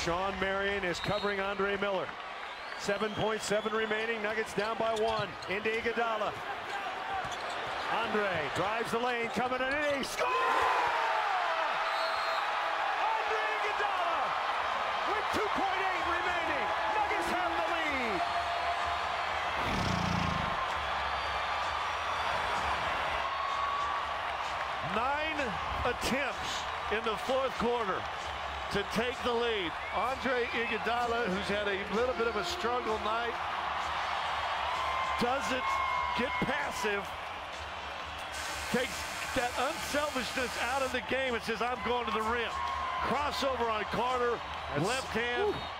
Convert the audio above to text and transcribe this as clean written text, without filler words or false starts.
Sean Marion is covering Andre Miller. 7.7 remaining. Nuggets down by 1. Into Iguodala. Andre drives the lane, coming in, and he scores! Andre Iguodala with 2.8 remaining. Nuggets have the lead. Nine attempts in the fourth quarter to take the lead. Andre Iguodala, who's had a little bit of a struggle night, doesn't get passive, takes that unselfishness out of the game and says, I'm going to the rim. Crossover on Carter, left hand.